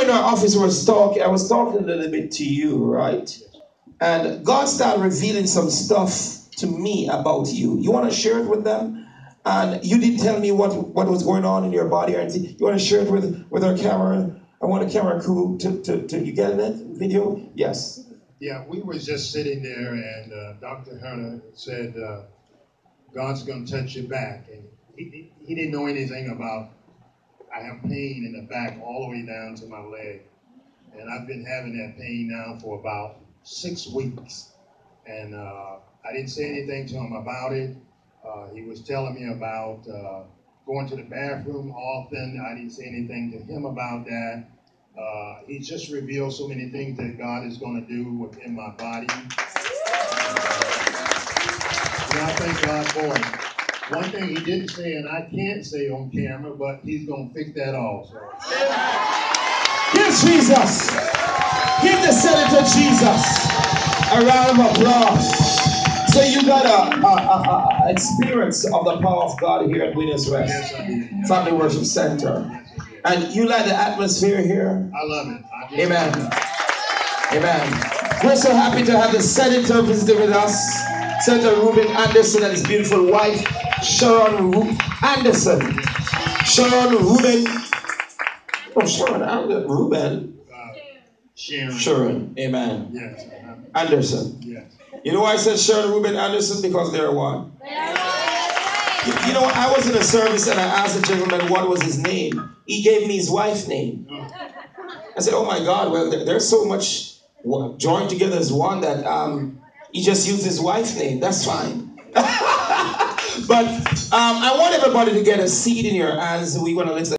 in our office was talking, I was talking a little bit to you, right? And God started revealing some stuff to me about you. You want to share it with them? And you didn't tell me what was going on in your body or anything. You want to share it with our camera? I want a camera crew to you getting it? Video? Yes. Yeah, we was just sitting there and Dr. Hunter said, God's going to touch your back. And he didn't know anything about, I have pain in the back all the way down to my leg. And I've been having that pain now for about 6 weeks. And I didn't say anything to him about it. He was telling me about going to the bathroom often. I didn't say anything to him about that. He just revealed so many things that God is going to do within my body. And I thank God for it. One thing he didn't say, and I can't say on camera, but he's going to fix that also. Yes, Jesus. Give the Senator Jesus a round of applause. So you got a experience of the power of God here at Winners Rest. Yes, I did. Family Worship Center. Yes, I did. And you like the atmosphere here? I love it. Amen. Amen. We're so happy to have the Senator visiting with us. Senator Ruben Anderson and his beautiful wife, Sharon Anderson. Sharon Ruben. Oh, Sharon Ruben. Sharon. Amen. Yes. Anderson. Yes. You know why I said Sharon Ruben Anderson? Because they're one. You know, I was in a service and I asked the gentleman what was his name. He gave me his wife's name. I said, oh my God, well, there's so much joined together as one that he just used his wife's name. That's fine. But I want everybody to get a seat in your hands. We're going to listen.